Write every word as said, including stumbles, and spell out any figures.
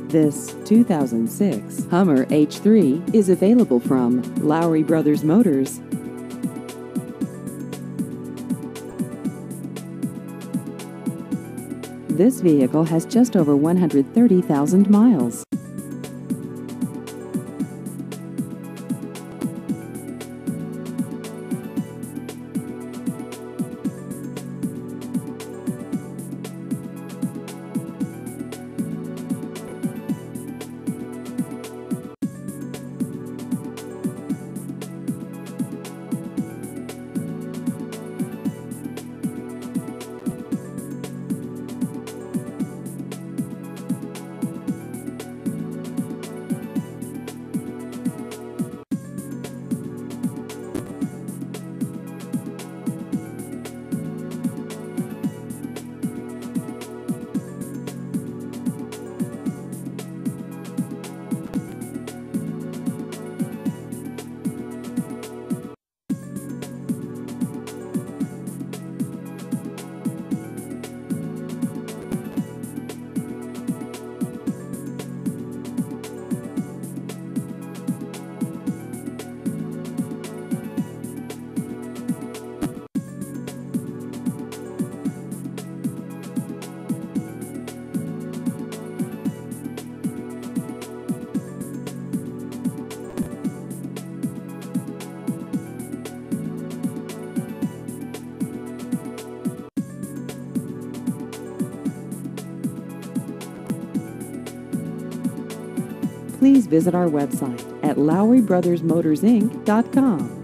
This two thousand six Hummer H three is available from Lowry Brothers Motors. This vehicle has just over one hundred thirty thousand miles. Please visit our website at Lowry Brothers Motors Inc dot com.